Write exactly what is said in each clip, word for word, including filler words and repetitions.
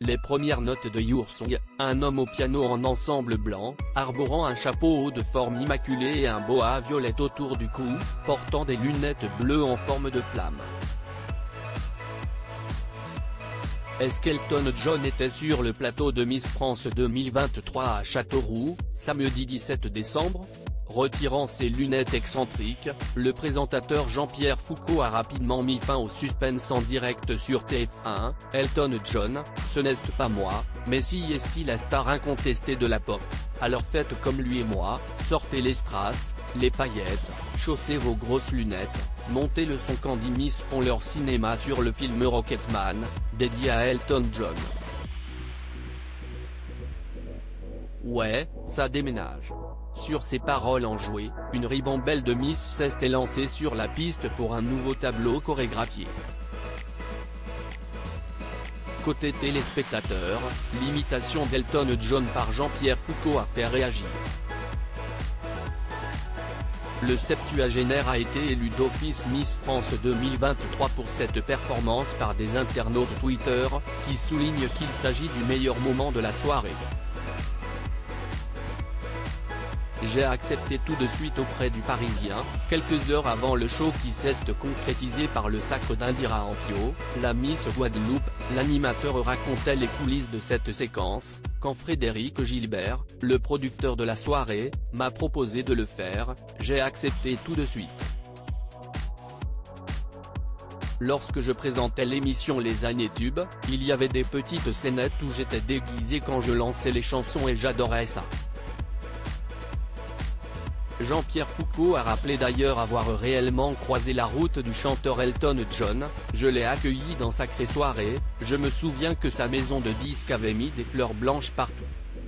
Les premières notes de Yursong, un homme au piano en ensemble blanc, arborant un chapeau haut de forme immaculée et un boa violette autour du cou, portant des lunettes bleues en forme de flamme. Est-ce qu'Elton John était sur le plateau de Miss France deux mille vingt-trois à Châteauroux, samedi dix-sept décembre ? Retirant ses lunettes excentriques, le présentateur Jean-Pierre Foucault a rapidement mis fin au suspense en direct sur T F un, Elton John, ce n'est pas moi, mais si est-il la star incontestée de la pop. Alors faites comme lui et moi, sortez les strass, les paillettes, chaussez vos grosses lunettes, montez le son quand dix Miss font leur cinéma sur le film Rocketman, dédié à Elton John. Ouais, ça déménage. Sur ces paroles enjouées, une ribambelle de Miss s'est lancée sur la piste pour un nouveau tableau chorégraphié. Côté téléspectateurs, l'imitation d'Elton John par Jean-Pierre Foucault a fait réagir. Le septuagénaire a été élu d'office Miss France deux mille vingt-trois pour cette performance par des internautes Twitter, qui soulignent qu'il s'agit du meilleur moment de la soirée. J'ai accepté tout de suite auprès du Parisien, quelques heures avant le show qui s'est concrétisé par le sacre d'Indira Ampio, la Miss Guadeloupe. L'animateur racontait les coulisses de cette séquence, quand Frédéric Gilbert, le producteur de la soirée, m'a proposé de le faire, j'ai accepté tout de suite. Lorsque je présentais l'émission Les Années Tubes, il y avait des petites scénettes où j'étais déguisé quand je lançais les chansons et j'adorais ça. Jean-Pierre Foucault a rappelé d'ailleurs avoir réellement croisé la route du chanteur Elton John, je l'ai accueilli dans Sacrée Soirée, je me souviens que sa maison de disques avait mis des fleurs blanches partout.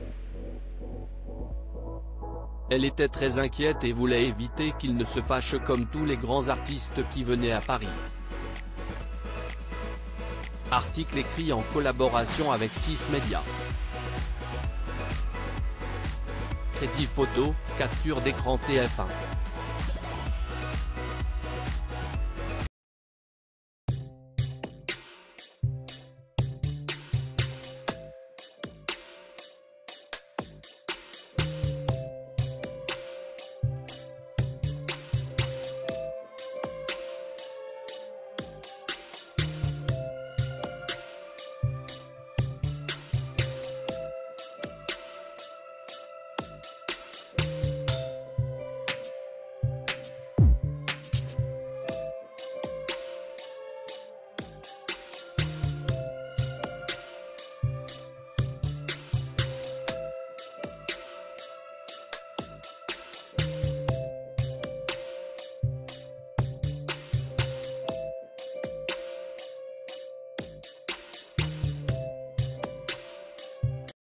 Elle était très inquiète et voulait éviter qu'il ne se fâche comme tous les grands artistes qui venaient à Paris. Article écrit en collaboration avec six Médias. Crédit photo, capture d'écran T F un.